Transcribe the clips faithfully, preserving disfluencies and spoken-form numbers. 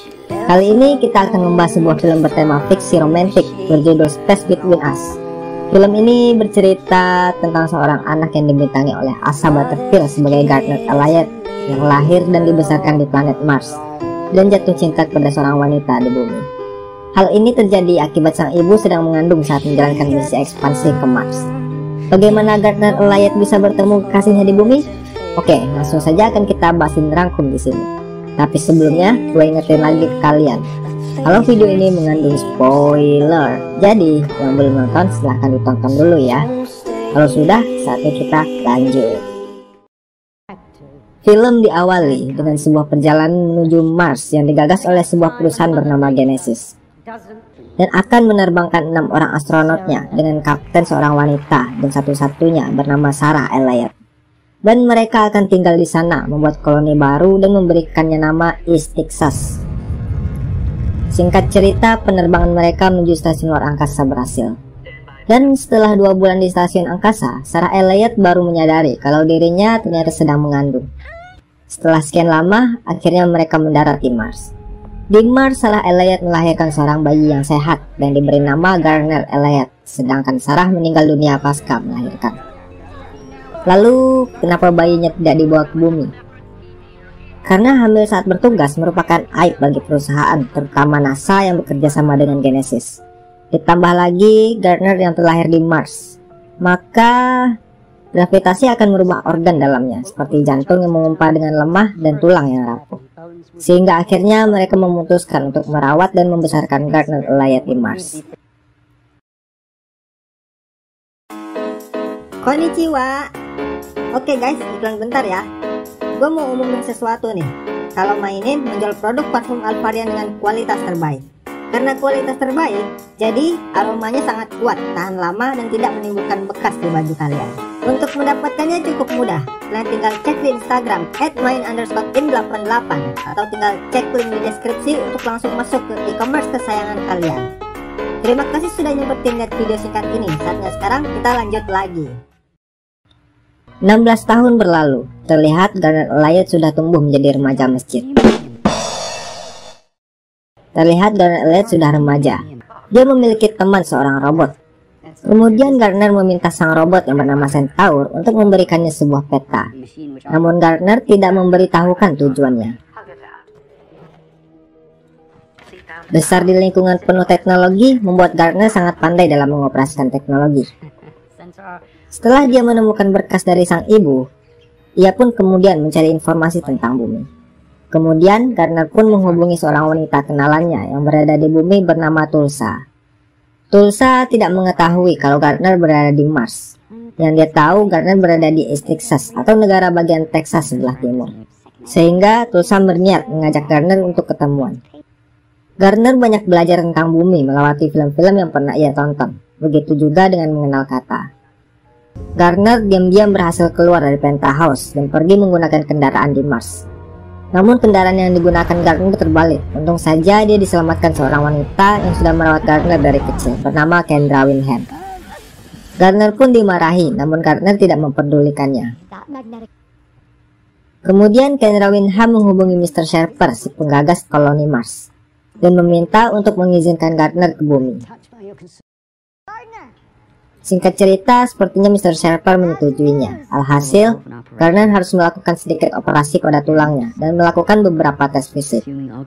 Kali ini kita akan membahas sebuah film bertema fiksi romantik berjudul Space Between Us. Film ini bercerita tentang seorang anak yang dibintangi oleh Asa Butterfield sebagai Gardner Elliot yang lahir dan dibesarkan di planet Mars dan jatuh cinta kepada seorang wanita di bumi. Hal ini terjadi akibat sang ibu sedang mengandung saat menjalankan misi ekspansi ke Mars. Bagaimana Gardner Elliot bisa bertemu kekasihnya di bumi? Oke, langsung saja akan kita bahasin rangkum di sini. Tapi sebelumnya, gue ingetin lagi ke kalian, kalau video ini mengandung spoiler, jadi yang belum nonton silahkan ditonton dulu ya. Kalau sudah, saatnya kita lanjut. Film diawali dengan sebuah perjalanan menuju Mars yang digagas oleh sebuah perusahaan bernama Genesis dan akan menerbangkan enam orang astronotnya dengan kapten seorang wanita dan satu-satunya bernama Sarah Elliot. Dan mereka akan tinggal di sana, membuat koloni baru dan memberikannya nama East Texas. Singkat cerita, penerbangan mereka menuju stasiun luar angkasa berhasil. Dan setelah dua bulan di stasiun angkasa, Sarah Elliot baru menyadari kalau dirinya ternyata sedang mengandung. Setelah sekian lama, akhirnya mereka mendarat di Mars. Di Mars, Sarah Elliot melahirkan seorang bayi yang sehat dan diberi nama Gardner Elliot, sedangkan Sarah meninggal dunia pasca melahirkan. Lalu, kenapa bayinya tidak dibawa ke bumi? Karena hamil saat bertugas merupakan aib bagi perusahaan, terutama NASA yang bekerja sama dengan Genesis. Ditambah lagi, Gardner yang terlahir di Mars. Maka, gravitasi akan merubah organ dalamnya, seperti jantung yang mengumpat dengan lemah dan tulang yang rapuh. Sehingga akhirnya mereka memutuskan untuk merawat dan membesarkan Gardner Elliot di Mars. Konnichiwa. Oke guys, iklan bentar ya. Gue mau umumin sesuatu nih. Kalau mainin menjual produk parfum Alvarian dengan kualitas terbaik. Karena kualitas terbaik, jadi aromanya sangat kuat, tahan lama dan tidak menimbulkan bekas di baju kalian. Untuk mendapatkannya cukup mudah. Kalian tinggal cek di Instagram at main underscore in delapan delapan atau tinggal cek link di deskripsi untuk langsung masuk ke e-commerce kesayangan kalian. Terima kasih sudah nyempetin lihat video singkat ini. Saatnya sekarang kita lanjut lagi. enam belas tahun berlalu, terlihat Gardner Elliot sudah tumbuh menjadi remaja masjid. Terlihat Gardner Elliot sudah remaja. Dia memiliki teman seorang robot. Kemudian Gardner meminta sang robot yang bernama Centaur untuk memberikannya sebuah peta. Namun Gardner tidak memberitahukan tujuannya. Besar di lingkungan penuh teknologi membuat Gardner sangat pandai dalam mengoperasikan teknologi. Setelah dia menemukan berkas dari sang ibu, ia pun kemudian mencari informasi tentang bumi. Kemudian Gardner pun menghubungi seorang wanita kenalannya yang berada di bumi bernama Tulsa. Tulsa tidak mengetahui kalau Gardner berada di Mars. Yang dia tahu Gardner berada di East Texas atau negara bagian Texas sebelah timur. Sehingga Tulsa berniat mengajak Gardner untuk ketemuan. Gardner banyak belajar tentang bumi melewati film-film yang pernah ia tonton. Begitu juga dengan mengenal kata. Gardner diam-diam berhasil keluar dari penthouse dan pergi menggunakan kendaraan di Mars. Namun kendaraan yang digunakan Gardner terbalik. Untung saja dia diselamatkan seorang wanita yang sudah merawat Gardner dari kecil bernama Kendra Winham. Gardner pun dimarahi, namun Gardner tidak memperdulikannya. Kemudian Kendra Winham menghubungi mister Sharper, si penggagas koloni Mars, dan meminta untuk mengizinkan Gardner ke bumi. Singkat cerita, sepertinya mister Sharper menyetujuinya. Alhasil, Gardner harus melakukan sedikit operasi pada tulangnya dan melakukan beberapa tes fisik.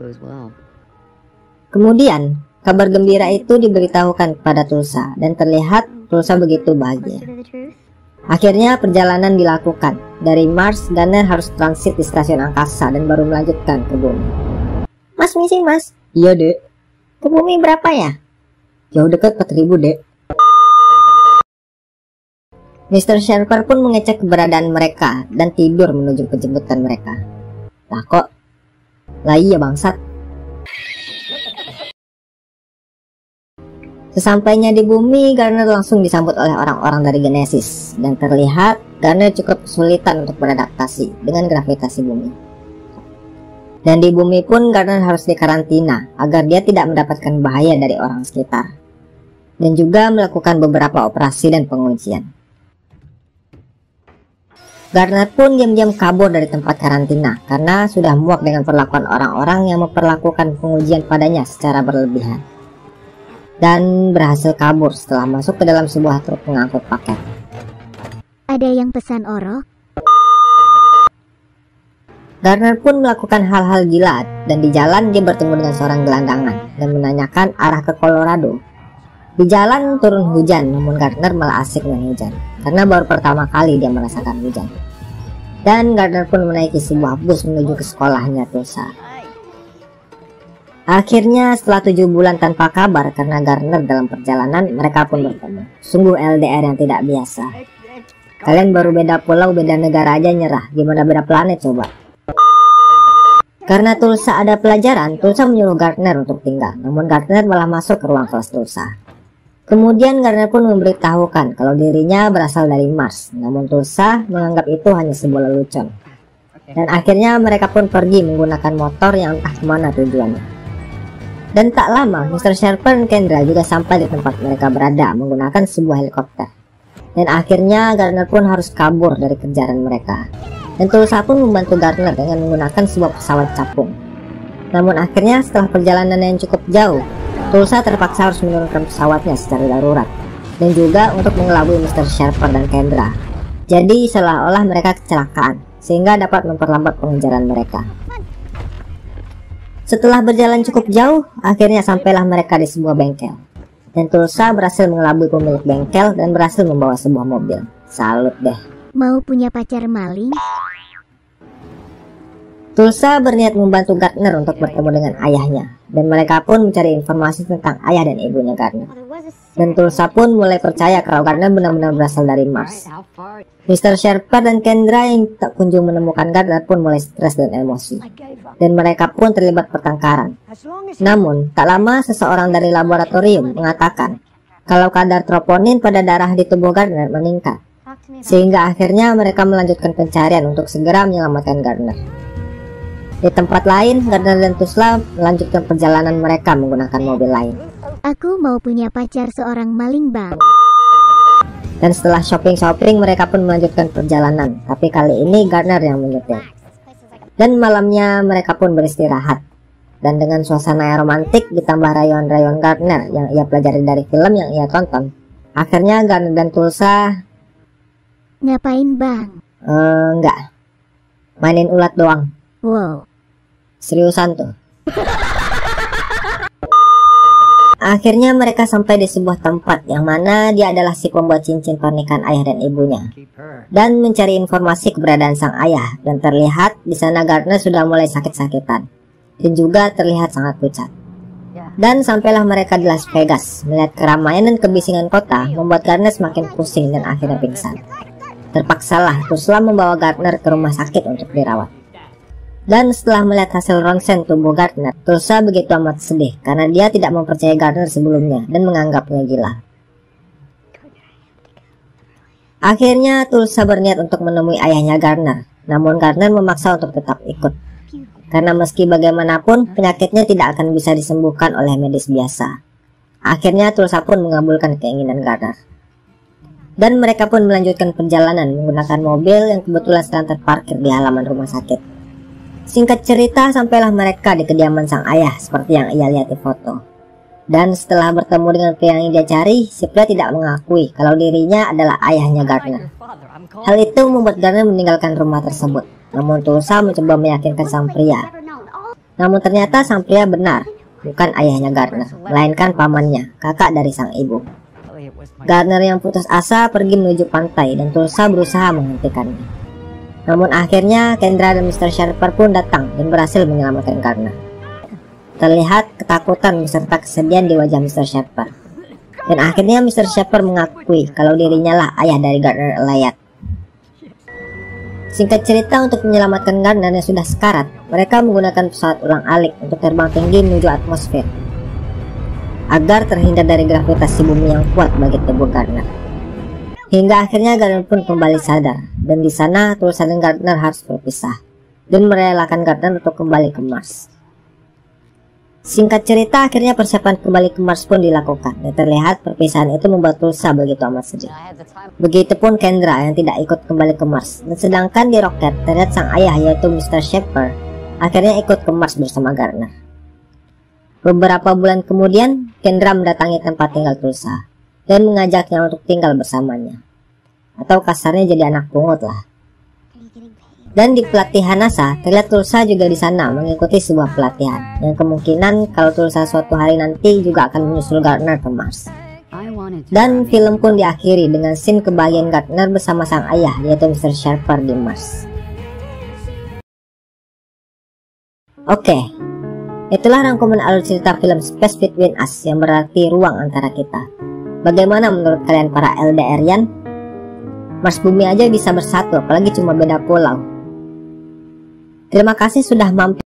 Kemudian, kabar gembira itu diberitahukan kepada Tulsa dan terlihat Tulsa begitu bahagia. Akhirnya perjalanan dilakukan. Dari Mars, Gardner harus transit di stasiun angkasa dan baru melanjutkan ke bumi. Mas misi mas? Iya dek. Ke bumi berapa ya? Jauh dekat empat ribu dek. mister Sharper pun mengecek keberadaan mereka dan tidur menuju penjemputan mereka. Lah kok? Lah iya bangsat. Sesampainya di bumi, Gardner langsung disambut oleh orang-orang dari Genesis. Dan terlihat Gardner cukup kesulitan untuk beradaptasi dengan gravitasi bumi. Dan di bumi pun Gardner harus dikarantina agar dia tidak mendapatkan bahaya dari orang sekitar. Dan juga melakukan beberapa operasi dan pengujian. Gardner pun diam-diam kabur dari tempat karantina karena sudah muak dengan perlakuan orang-orang yang memperlakukan pengujian padanya secara berlebihan, dan berhasil kabur setelah masuk ke dalam sebuah truk pengangkut paket. Ada yang pesan Oro? Gardner pun melakukan hal-hal gila, dan di jalan dia bertemu dengan seorang gelandangan dan menanyakan arah ke Colorado. Di jalan turun hujan, namun Gardner malah asik main hujan karena baru pertama kali dia merasakan hujan. Dan Gardner pun menaiki sebuah bus menuju ke sekolahnya Tulsa. Akhirnya setelah tujuh bulan tanpa kabar karena Gardner dalam perjalanan, mereka pun bertemu. Sungguh L D R yang tidak biasa. Kalian baru beda pulau, beda negara aja nyerah, gimana beda planet coba? Karena Tulsa ada pelajaran, Tulsa menyuruh Gardner untuk tinggal, namun Gardner malah masuk ke ruang kelas Tulsa. Kemudian Gardner pun memberitahukan kalau dirinya berasal dari Mars, namun Tulsa menganggap itu hanya sebuah lelucon. Dan akhirnya mereka pun pergi menggunakan motor yang entah kemana tujuannya. Dan tak lama, mister Sharper dan Kendra juga sampai di tempat mereka berada menggunakan sebuah helikopter. Dan akhirnya Gardner pun harus kabur dari kejaran mereka. Dan Tulsa pun membantu Gardner dengan menggunakan sebuah pesawat capung. Namun akhirnya setelah perjalanan yang cukup jauh, Tulsa terpaksa harus menurunkan pesawatnya secara darurat, dan juga untuk mengelabui mister Sharper dan Kendra. Jadi seolah-olah mereka kecelakaan, sehingga dapat memperlambat pengejaran mereka. Setelah berjalan cukup jauh, akhirnya sampailah mereka di sebuah bengkel. Dan Tulsa berhasil mengelabui pemilik bengkel dan berhasil membawa sebuah mobil. Salut deh. Mau punya pacar maling? Tulsa berniat membantu Gardner untuk bertemu dengan ayahnya, dan mereka pun mencari informasi tentang ayah dan ibunya Gardner. Dan Tulsa pun mulai percaya kalau Gardner benar-benar berasal dari Mars. mister Sharper dan Kendra yang tak kunjung menemukan Gardner pun mulai stres dan emosi, dan mereka pun terlibat pertengkaran. Namun, tak lama seseorang dari laboratorium mengatakan kalau kadar troponin pada darah di tubuh Gardner meningkat, sehingga akhirnya mereka melanjutkan pencarian untuk segera menyelamatkan Gardner. Di tempat lain, Gardner dan Tulsa melanjutkan perjalanan mereka menggunakan mobil lain. Aku mau punya pacar seorang maling, Bang. Dan setelah shopping-shopping, mereka pun melanjutkan perjalanan, tapi kali ini Gardner yang menyetir. Dan malamnya mereka pun beristirahat. Dan dengan suasana yang romantik ditambah rayuan-rayuan Gardner yang ia pelajari dari film yang ia tonton, akhirnya Gardner dan Tulsa... Ngapain, Bang? Eh, enggak. Mainin ulat doang. Wow. Seriusan tuh. Akhirnya mereka sampai di sebuah tempat yang mana dia adalah si pembuat cincin pernikahan ayah dan ibunya, dan mencari informasi keberadaan sang ayah. Dan terlihat di sana Gardner sudah mulai sakit-sakitan dan juga terlihat sangat pucat. Dan sampailah mereka di Las Vegas. Melihat keramaian dan kebisingan kota membuat Gardner semakin pusing dan akhirnya pingsan. Terpaksalah Tulsa membawa Gardner ke rumah sakit untuk dirawat. Dan setelah melihat hasil ronsen tubuh Gardner, Tulsa begitu amat sedih karena dia tidak mempercayai Gardner sebelumnya dan menganggapnya gila. Akhirnya Tulsa berniat untuk menemui ayahnya Gardner, namun Gardner memaksa untuk tetap ikut. Karena meski bagaimanapun penyakitnya tidak akan bisa disembuhkan oleh medis biasa. Akhirnya Tulsa pun mengabulkan keinginan Gardner. Dan mereka pun melanjutkan perjalanan menggunakan mobil yang kebetulan sedang terparkir di halaman rumah sakit. Singkat cerita, sampailah mereka di kediaman sang ayah seperti yang ia lihat di foto. Dan setelah bertemu dengan pria yang dia cari, si pria tidak mengakui kalau dirinya adalah ayahnya Gardner. Hal itu membuat Gardner meninggalkan rumah tersebut. Namun Tulsa mencoba meyakinkan sang pria. Namun ternyata sang pria benar, bukan ayahnya Gardner, melainkan pamannya, kakak dari sang ibu. Gardner yang putus asa pergi menuju pantai dan Tulsa berusaha menghentikannya. Namun akhirnya Kendra dan mister Sharper pun datang dan berhasil menyelamatkan Gardner. Terlihat ketakutan beserta kesedihan di wajah mister Sharper. Dan akhirnya mister Sharper mengakui kalau dirinya lah ayah dari Gardner Elliot. Singkat cerita, untuk menyelamatkan Gardner yang sudah sekarat, mereka menggunakan pesawat ulang-alik untuk terbang tinggi menuju atmosfer agar terhindar dari gravitasi bumi yang kuat bagi tubuh Gardner. Hingga akhirnya Gardner pun kembali sadar, dan di sana Tulsa dan Gardner harus berpisah dan merelakan Gardner untuk kembali ke Mars. Singkat cerita, akhirnya persiapan kembali ke Mars pun dilakukan, dan terlihat perpisahan itu membuat Tulsa begitu amat sedih. Begitupun Kendra yang tidak ikut kembali ke Mars, dan sedangkan di roket terlihat sang ayah yaitu mister Shepard akhirnya ikut ke Mars bersama Gardner. Beberapa bulan kemudian, Kendra mendatangi tempat tinggal Tulsa dan mengajaknya untuk tinggal bersamanya, atau kasarnya jadi anak pungut lah. Dan di pelatihan NASA, terlihat Tulsa juga di sana mengikuti sebuah pelatihan, yang kemungkinan kalau Tulsa suatu hari nanti juga akan menyusul Gardner ke Mars. Dan film pun diakhiri dengan scene kebahagiaan Gardner bersama sang ayah yaitu mister Shepard di Mars. Oke, itulah rangkuman alur cerita film Space Between Us yang berarti ruang antara kita. Bagaimana menurut kalian para L D R-ian? Mars bumi aja bisa bersatu, apalagi cuma beda pulau. Terima kasih sudah mampir.